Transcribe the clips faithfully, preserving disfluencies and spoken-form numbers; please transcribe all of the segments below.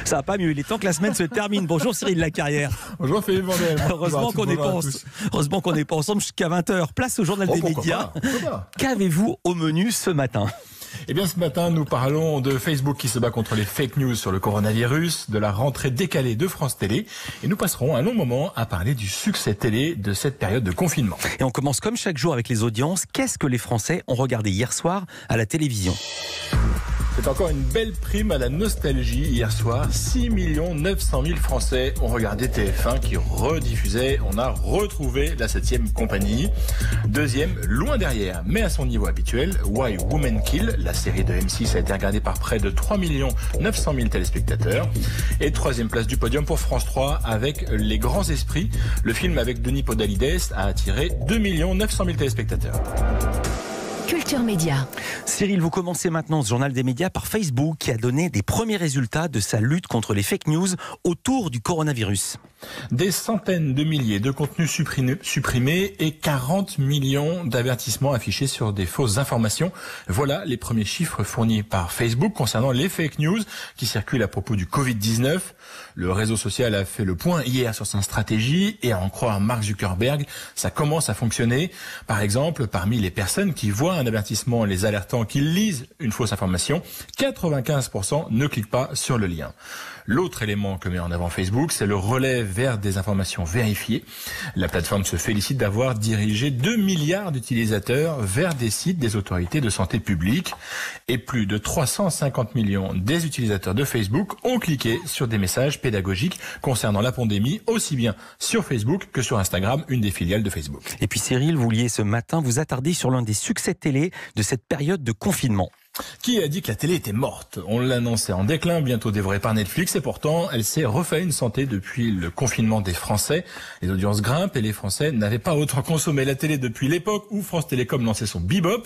Ça va pas mieux, il est temps que la semaine se termine. Bonjour Cyril Lacarrière. Bonjour Philippe Vandel. Heureusement qu'on n'est pas, en... Heureusement qu'on n'est pas ensemble jusqu'à vingt heures. Place au journal oh, des médias. Pas, Qu'avez-vous au menu ce matin ? Eh bien, ce matin, nous parlons de Facebook qui se bat contre les fake news sur le coronavirus, de la rentrée décalée de France Télé, et nous passerons un long moment à parler du succès télé de cette période de confinement. Et on commence comme chaque jour avec les audiences. Qu'est-ce que les Français ont regardé hier soir à la télévision ? C'est encore une belle prime à la nostalgie. Hier soir, six millions neuf cent mille Français ont regardé T F un qui rediffusait. On a retrouvé la septième compagnie. Deuxième, loin derrière, mais à son niveau habituel, Why Women Kill. La série de M six a été regardée par près de trois millions neuf cent mille téléspectateurs. Et troisième place du podium pour France trois avec Les Grands Esprits. Le film avec Denis Podalides a attiré deux millions neuf cent mille téléspectateurs. Culture Média. Cyril, vous commencez maintenant ce journal des médias par Facebook qui a donné des premiers résultats de sa lutte contre les fake news autour du coronavirus. Des centaines de milliers de contenus supprimés, supprimés et quarante millions d'avertissements affichés sur des fausses informations. Voilà les premiers chiffres fournis par Facebook concernant les fake news qui circulent à propos du covid dix-neuf. Le réseau social a fait le point hier sur sa stratégie et à en croire Mark Zuckerberg, ça commence à fonctionner. Par exemple, parmi les personnes qui voient un avertissement les alertant qu'ils lisent une fausse information, quatre-vingt-quinze pour cent ne cliquent pas sur le lien. L'autre élément que met en avant Facebook, c'est le relais vers des informations vérifiées. La plateforme se félicite d'avoir dirigé deux milliards d'utilisateurs vers des sites des autorités de santé publique. Et plus de trois cent cinquante millions des utilisateurs de Facebook ont cliqué sur des messages pédagogiques concernant la pandémie, aussi bien sur Facebook que sur Instagram, une des filiales de Facebook. Et puis Cyril, vous vouliez ce matin vous attarder sur l'un des succès télé de cette période de confinement. Qui a dit que la télé était morte ? On l'annonçait en déclin, bientôt dévorée par Netflix, et pourtant, elle s'est refait une santé depuis le confinement des Français. Les audiences grimpent et les Français n'avaient pas autant consommé la télé depuis l'époque où France Télécom lançait son Bebop.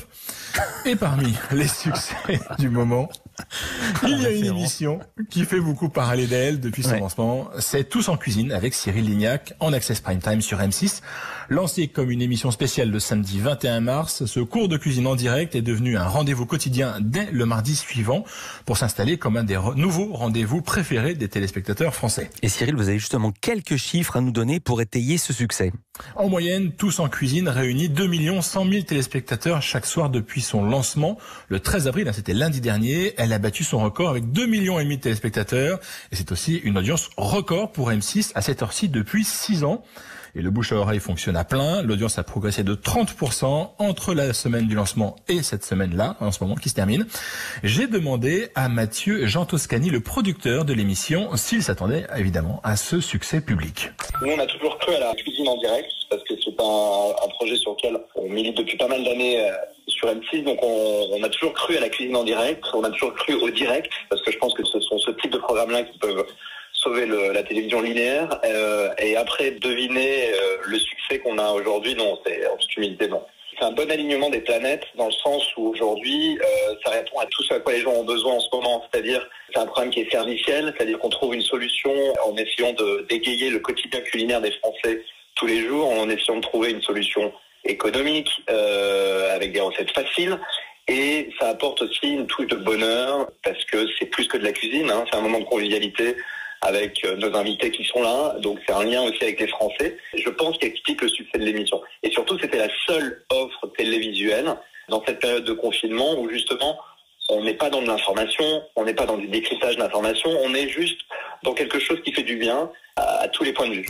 Et parmi les succès du moment, il y a une émission qui fait beaucoup parler d'elle depuis son ouais. lancement. C'est Tous en cuisine avec Cyril Lignac en Access Prime Time sur M six. Lancé comme une émission spéciale le samedi vingt et un mars, ce cours de cuisine en direct est devenu un rendez-vous quotidien dès le mardi suivant pour s'installer comme un des re- nouveaux rendez-vous préférés des téléspectateurs français. Et Cyril, vous avez justement quelques chiffres à nous donner pour étayer ce succès. En moyenne, Tous en cuisine réunit deux millions cent mille téléspectateurs chaque soir depuis son lancement. Le treize avril, c'était lundi dernier, elle a battu son record avec deux millions et demi de téléspectateurs. Et c'est aussi une audience record pour M six à cette heure-ci depuis six ans. Et le bouche à oreille fonctionne à plein. L'audience a progressé de trente pour cent entre la semaine du lancement et cette semaine-là, en ce moment, qui se termine. J'ai demandé à Mathieu Jean Toscani, le producteur de l'émission, s'il s'attendait évidemment à ce succès public. Nous, on a toujours cru à la cuisine en direct, parce que c'est un, un projet sur lequel on milite depuis pas mal d'années euh, sur M six. Donc on, on a toujours cru à la cuisine en direct, on a toujours cru au direct, parce que je pense que ce sont ce type de programmes-là qui peuvent sauver le, la télévision linéaire. Euh, et après, deviner euh, le succès qu'on a aujourd'hui, non, c'est en toute humilité, non. C'est un bon alignement des planètes dans le sens où aujourd'hui, euh, ça répond à tout ce à quoi les gens ont besoin en ce moment. C'est-à-dire, c'est un programme qui est serviciel, c'est-à-dire qu'on trouve une solution en essayant de d'égayer le quotidien culinaire des Français tous les jours, en essayant de trouver une solution économique euh, avec des recettes faciles. Et ça apporte aussi une touche de bonheur parce que c'est plus que de la cuisine, hein, c'est un moment de convivialité avec nos invités qui sont là, donc c'est un lien aussi avec les Français. Je pense qu'il explique le succès de l'émission. Et surtout, c'était la seule offre télévisuelle dans cette période de confinement où justement, on n'est pas dans de l'information, on n'est pas dans du décryptage d'information, on est juste dans quelque chose qui fait du bien à, à tous les points de vue.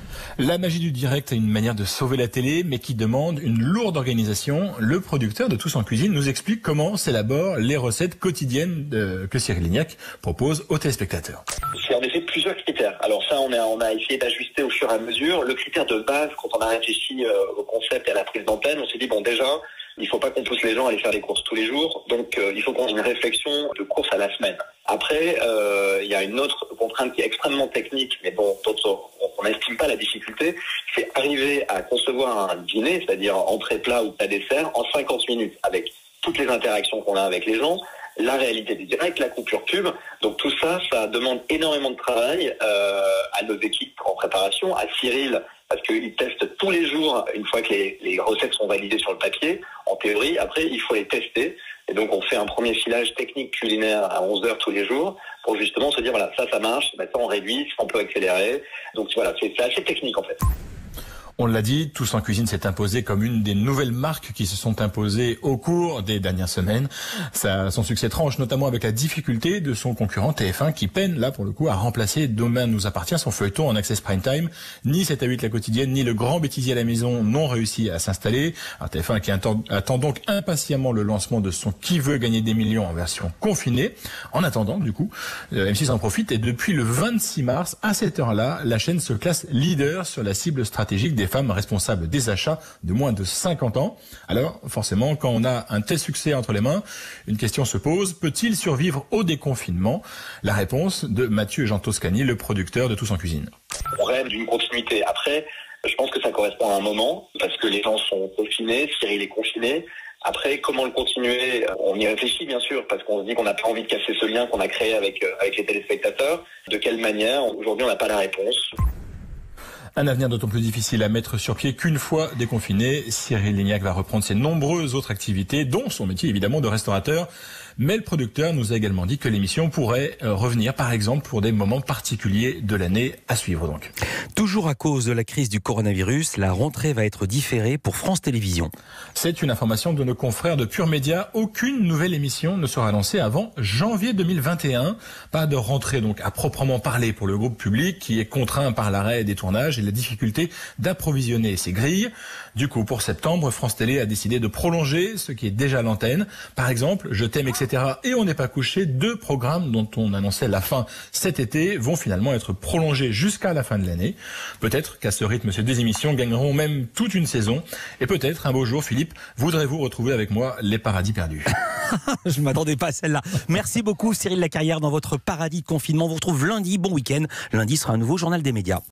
La magie du direct a une manière de sauver la télé, mais qui demande une lourde organisation. Le producteur de Tous en cuisine nous explique comment s'élaborent les recettes quotidiennes de, que Cyril Lignac propose aux téléspectateurs. C'est en effet plusieurs critères. Alors ça, on a, on a essayé d'ajuster au fur et à mesure. Le critère de base, quand on a réfléchi euh, au concept et à la prise d'antenne, on s'est dit, bon déjà, il faut pas qu'on pousse les gens à aller faire les courses tous les jours, donc euh, il faut qu'on ait une réflexion de course à la semaine. Après, euh, il y a une autre contrainte qui est extrêmement technique, mais bon, on n'estime pas la difficulté, c'est arriver à concevoir un dîner, c'est-à-dire entrée, plat ou plat dessert, en cinquante minutes, avec toutes les interactions qu'on a avec les gens, la réalité du direct, la coupure pub. Donc tout ça, ça demande énormément de travail euh, à nos équipes en préparation, à Cyril, parce qu'ils testent tous les jours, une fois que les, les recettes sont validées sur le papier, en théorie, après il faut les tester. Et donc on fait un premier filage technique culinaire à onze heures tous les jours. pour justement se dire voilà, ça, ça marche, maintenant on réduit, ça on peut accélérer. Donc voilà, c'est, c'est assez technique en fait. On l'a dit, Tous en Cuisine s'est imposé comme une des nouvelles marques qui se sont imposées au cours des dernières semaines. Ça, son succès tranche notamment avec la difficulté de son concurrent T F un qui peine là pour le coup à remplacer Demain nous appartient, son feuilleton en access prime time. Ni sept à huit la quotidienne, ni Le Grand Bêtisier à la maison n'ont réussi à s'installer. Alors T F un qui attend, attend donc impatiemment le lancement de son Qui veut gagner des millions en version confinée. En attendant, du coup, M six en profite et depuis le vingt-six mars, à cette heure-là, la chaîne se classe leader sur la cible stratégique des femmes responsables des achats de moins de cinquante ans. Alors, forcément, quand on a un tel succès entre les mains, une question se pose, peut-il survivre au déconfinement? La réponse de Mathieu et Jean Toscani, le producteur de Tous en Cuisine. On rêve d'une continuité. Après, je pense que ça correspond à un moment, parce que les gens sont confinés, Cyril est confiné. Après, comment le continuer? On y réfléchit bien sûr, parce qu'on se dit qu'on n'a pas envie de casser ce lien qu'on a créé avec, avec les téléspectateurs. De quelle manière? Aujourd'hui, on n'a pas la réponse. Un avenir d'autant plus difficile à mettre sur pied qu'une fois déconfiné, Cyril Lignac va reprendre ses nombreuses autres activités, dont son métier évidemment de restaurateur. Mais le producteur nous a également dit que l'émission pourrait revenir, par exemple, pour des moments particuliers de l'année à suivre donc. Toujours à cause de la crise du coronavirus, la rentrée va être différée pour France Télévisions. C'est une information de nos confrères de Pure Média. Aucune nouvelle émission ne sera lancée avant janvier deux mille vingt et un. Pas de rentrée donc à proprement parler pour le groupe public qui est contraint par l'arrêt des tournages et la difficulté d'approvisionner ses grilles. Du coup, pour septembre, France Télé a décidé de prolonger ce qui est déjà à l'antenne. Par exemple, Je t'aime, et cetera et On n'est pas couché, deux programmes dont on annonçait la fin cet été vont finalement être prolongés jusqu'à la fin de l'année. Peut-être qu'à ce rythme, ces deux émissions gagneront même toute une saison. Et peut-être un beau jour, Philippe, voudrez-vous retrouver avec moi Les Paradis Perdus? Je ne m'attendais pas à celle-là. Merci beaucoup Cyril Lacarrière dans votre paradis de confinement. On vous retrouve lundi, bon week-end. Lundi sera un nouveau journal des médias.